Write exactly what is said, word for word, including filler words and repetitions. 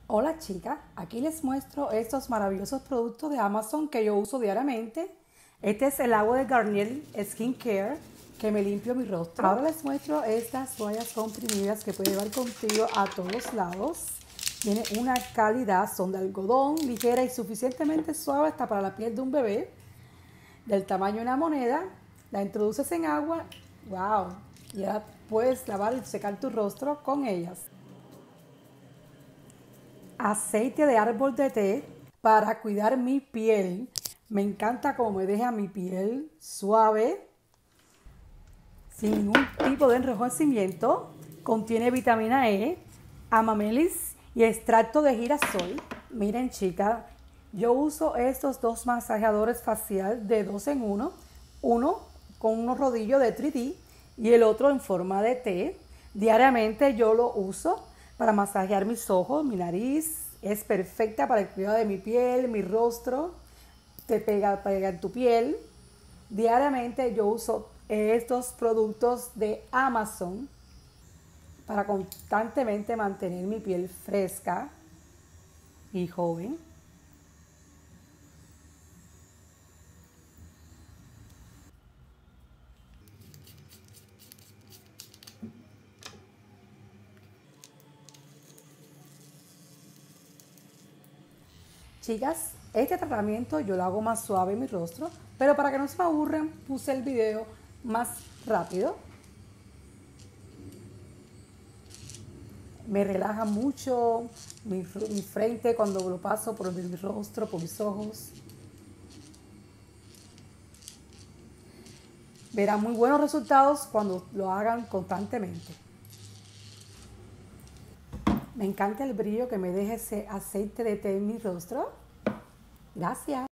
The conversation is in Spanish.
Hola chicas, aquí les muestro estos maravillosos productos de Amazon que yo uso diariamente. Este es el agua de Garnier Skin Care que me limpio mi rostro. Ahora les muestro estas toallas comprimidas que puedes llevar contigo a todos lados. Tiene una calidad, son de algodón, ligera y suficientemente suave hasta para la piel de un bebé, del tamaño de una moneda. La introduces en agua, wow, y ya puedes lavar y secar tu rostro con ellas. Aceite de árbol de té para cuidar mi piel. Me encanta cómo me deja mi piel suave, sin ningún tipo de enrojecimiento. Contiene vitamina E, amamelis y extracto de girasol. Miren chicas, yo uso estos dos masajeadores facial de dos en uno. Uno con unos rodillos de tres D y el otro en forma de T. Diariamente yo lo uso para masajear mis ojos, mi nariz. Es perfecta para el cuidado de mi piel, mi rostro. Te pega, pega en tu piel. Diariamente yo uso estos productos de Amazon para constantemente mantener mi piel fresca y joven. Chicas, este tratamiento yo lo hago más suave en mi rostro, pero para que no se me aburran puse el video más rápido. Me relaja mucho mi, mi frente cuando lo paso por mi rostro, por mis ojos. Verán muy buenos resultados cuando lo hagan constantemente. Me encanta el brillo que me deja ese aceite de té en mi rostro. Gracias.